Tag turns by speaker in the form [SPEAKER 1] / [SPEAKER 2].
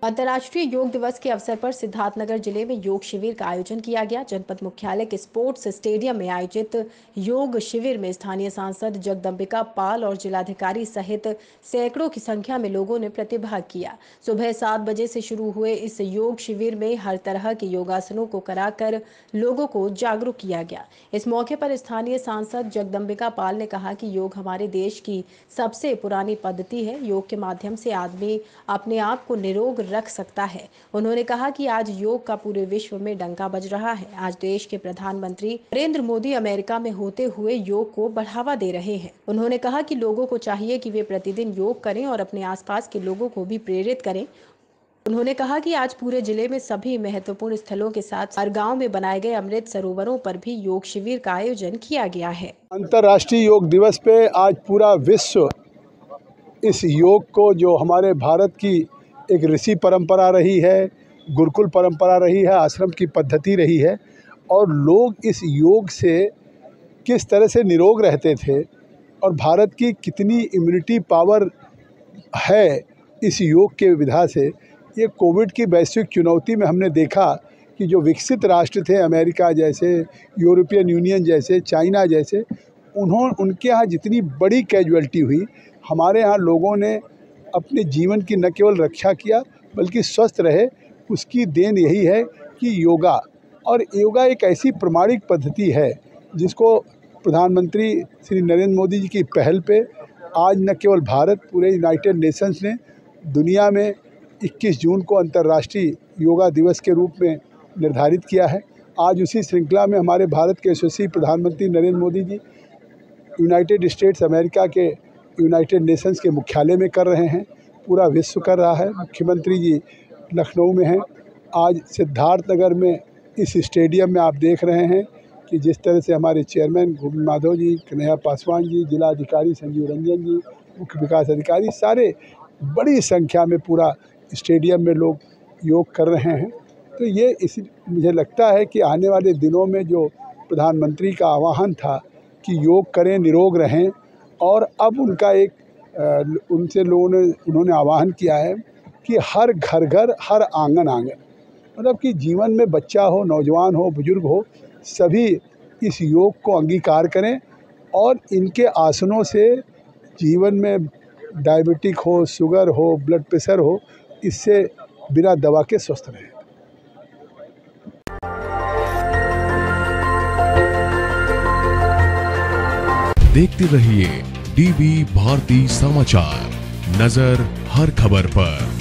[SPEAKER 1] अंतर्राष्ट्रीय योग दिवस के अवसर पर सिद्धार्थनगर जिले में योग शिविर का आयोजन किया गया। जनपद मुख्यालय के स्पोर्ट्स स्टेडियम में आयोजित योग शिविर में स्थानीय सांसद जगदंबिका पाल और जिलाधिकारी सहित सैकड़ों की संख्या में लोगों ने प्रतिभाग किया। सुबह 7 बजे से शुरू हुए इस योग शिविर में हर तरह के योगासनों को कराकर लोगों को जागरूक किया गया। इस मौके पर स्थानीय सांसद जगदंबिका पाल ने कहा कि योग हमारे देश की सबसे पुरानी पद्धति है। योग के माध्यम से आदमी अपने आप को निरोग रख सकता है। उन्होंने कहा कि आज योग का पूरे विश्व में डंका बज रहा है। आज देश के प्रधानमंत्री नरेंद्र मोदी अमेरिका में होते हुए योग को बढ़ावा दे रहे हैं। उन्होंने कहा कि लोगों को चाहिए कि वे प्रतिदिन योग करें और अपने आसपास के लोगों को भी प्रेरित करें। उन्होंने कहा कि आज पूरे जिले में सभी महत्वपूर्ण स्थलों के साथ हर गांव में बनाए गए अमृत सरोवरों पर भी योग शिविर का आयोजन किया गया है।
[SPEAKER 2] अंतर्राष्ट्रीय योग दिवस पे आज पूरा विश्व इस योग को, जो हमारे भारत की एक ऋषि परंपरा रही है, गुरुकुल परंपरा रही है, आश्रम की पद्धति रही है, और लोग इस योग से किस तरह से निरोग रहते थे और भारत की कितनी इम्यूनिटी पावर है इस योग के विधा से, ये कोविड की वैश्विक चुनौती में हमने देखा कि जो विकसित राष्ट्र थे, अमेरिका जैसे, यूरोपियन यूनियन जैसे, चाइना जैसे, उनके यहाँ जितनी बड़ी कैजुअलिटी हुई, हमारे यहाँ लोगों ने अपने जीवन की न केवल रक्षा किया बल्कि स्वस्थ रहे। उसकी देन यही है कि योगा एक ऐसी प्रमाणिक पद्धति है जिसको प्रधानमंत्री श्री नरेंद्र मोदी जी की पहल पे आज न केवल भारत, पूरे यूनाइटेड नेशंस ने दुनिया में 21 जून को अंतर्राष्ट्रीय योगा दिवस के रूप में निर्धारित किया है। आज उसी श्रृंखला में हमारे भारत के यशस्वी प्रधानमंत्री Narendra Modi ji United States America के यूनाइटेड नेशंस के मुख्यालय में कर रहे हैं, पूरा विश्व कर रहा है। मुख्यमंत्री जी लखनऊ में हैं। आज सिद्धार्थनगर में इस स्टेडियम में आप देख रहे हैं कि जिस तरह से हमारे चेयरमैन गोविंद माधव जी, कन्हैया पासवान जी, जिलाधिकारी संजीव रंजन जी, मुख्य विकास अधिकारी, सारे बड़ी संख्या में पूरा स्टेडियम में लोग योग कर रहे हैं। तो ये मुझे लगता है कि आने वाले दिनों में जो प्रधानमंत्री का आह्वान था कि योग करें, निरोग रहें, और अब उनका उनसे उन्होंने आह्वान किया है कि हर घर हर आंगन, मतलब कि जीवन में बच्चा हो, नौजवान हो, बुजुर्ग हो, सभी इस योग को अंगीकार करें और इनके आसनों से जीवन में डायबिटिक हो, शुगर हो, ब्लड प्रेशर हो, इससे बिना दवा के स्वस्थ रहें।
[SPEAKER 3] देखते रहिए डीवी भारती समाचार, नजर हर खबर पर।